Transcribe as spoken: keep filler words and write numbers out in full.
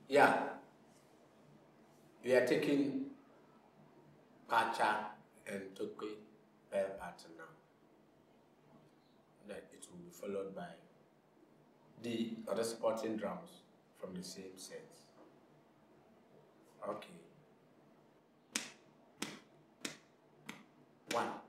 Yeah, we are taking Pacha and Tokwe per pattern now. Then it will be followed by the other supporting drums from the same set. Okay. One.